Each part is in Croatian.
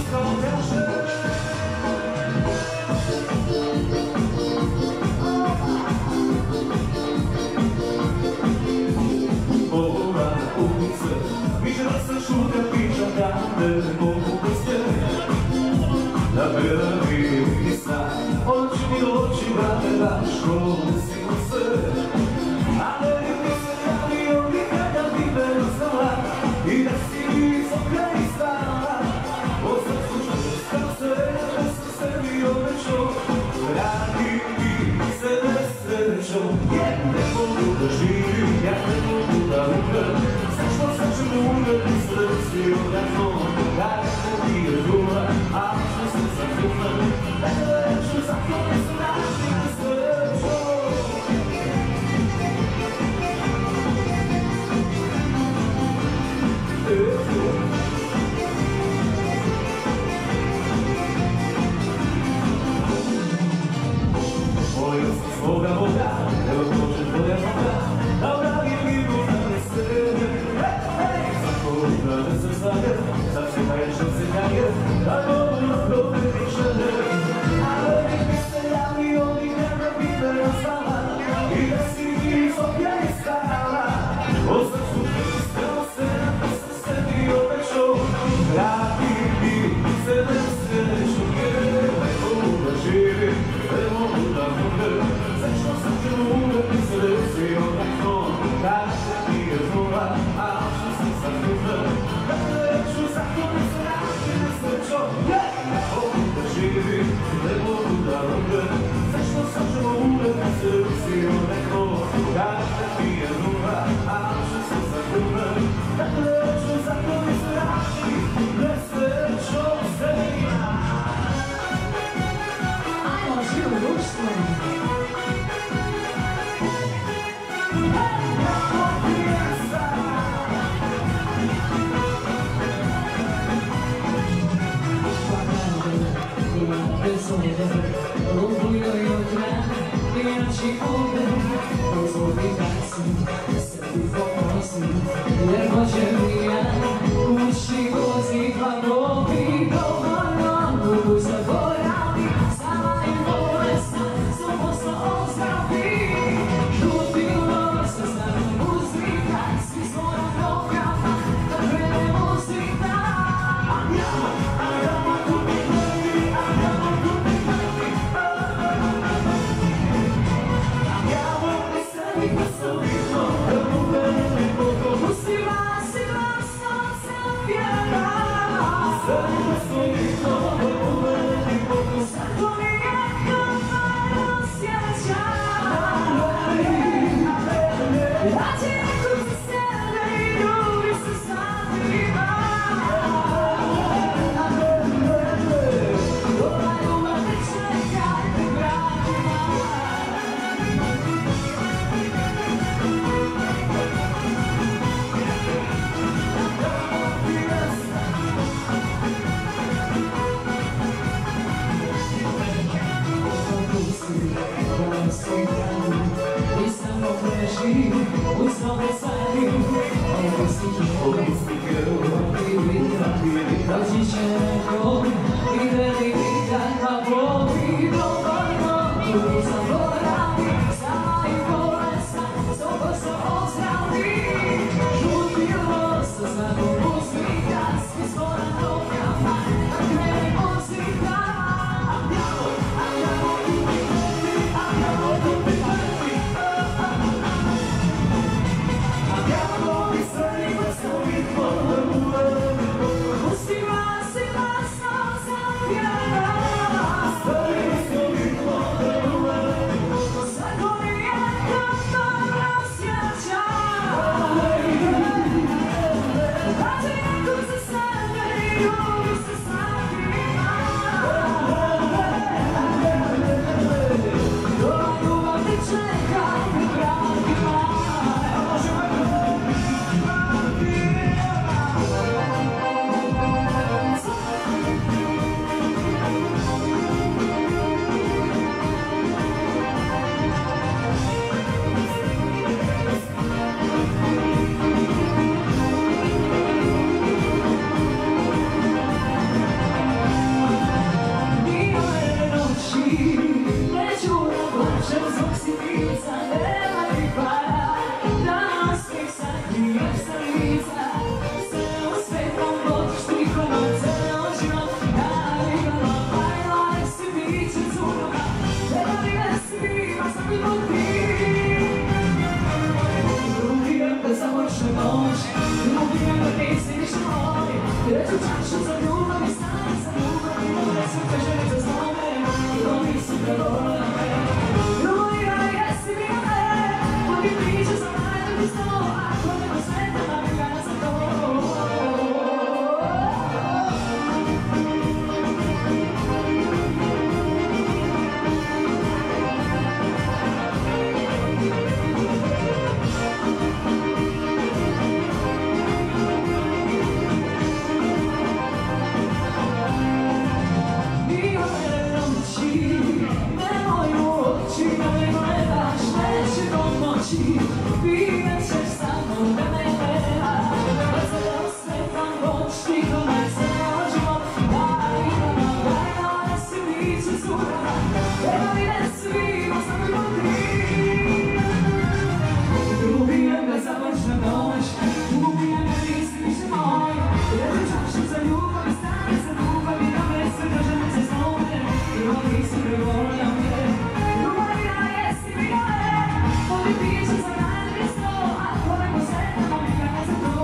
Yeah. za ljubav i stane za ljubav i more su te želite znome i oni su te vole me. Ljubila jesi mi na me, moji priče za najbolji sto, ako nema sveta, da mi gana za to. Pijem se samo da me gleda, kad se osvetam noć, niko ne se možemo. Daj si lice zura, evo mi ne svima samo ljudi. Ljubijem me za vršna noć, ljubijem me nisi više moj. Jednu čašu za ljubav i stane za ljubav i da me sve da žene se znome i oni su me volja me. Ljubavina jesi mi na me, moji piše za najbolji sto, ako neko sretna, moji gana za to.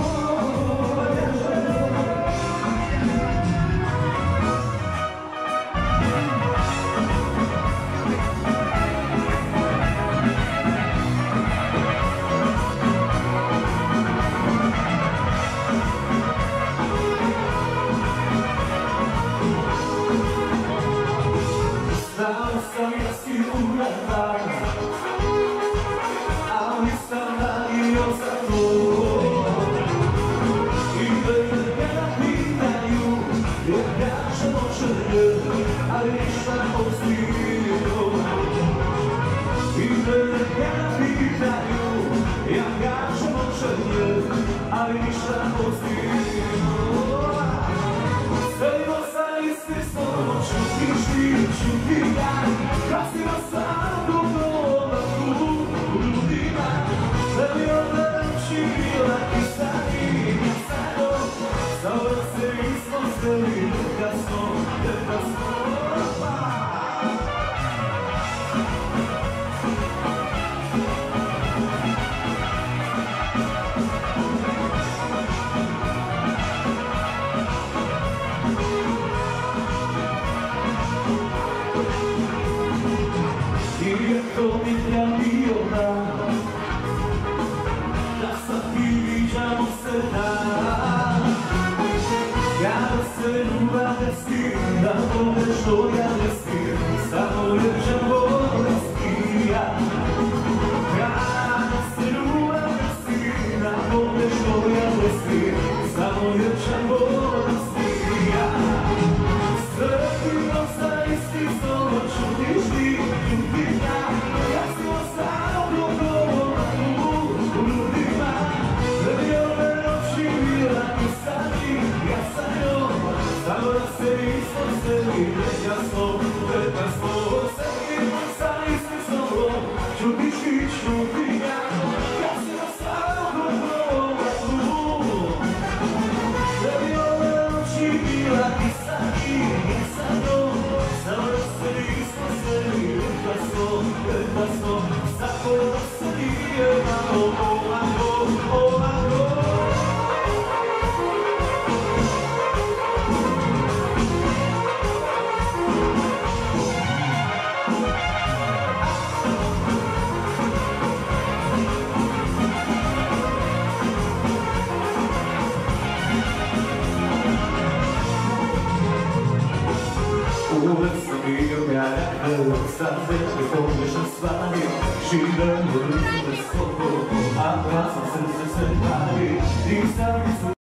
Znao sam da si umrla, a nisam radio za to. I da me napitaju, jer kažem očelje, ali ništa postigo. I da me napitaju, ja kažem očelje, ali ništa postigo. Stojimo sa isti stolom, čutiš ti, čuti ja, kasnimo sam do doma tu u ljudima. Želio da učinila ti sami, ja samo, samo se nismo sveli, da smo. To mi bio dan, da sad ti viđamo se dan. Kada se ljubav desi, da budeš što ja desim, samo ljubčan bolesti ja. Kada se ljubav desi, da budeš što ja desim, samo ljubčan bolesti ja. Sretimo sa isti stolom, čutiš ti, čutim ja. Samo da se nismo sveli, neka smo, sretimo sa istim stolom, čutiš ti, čutim ja. Ja si na svakom vratu, da bi ove noći bila ti sami, ja sa njom. Samo da se nismo sveli, neka smo, tako da se nije malo ovako. Uvek sam bio gajak, sad već pogrešan stvari. Živem u ruku bez slovo, a glasno srce se pali.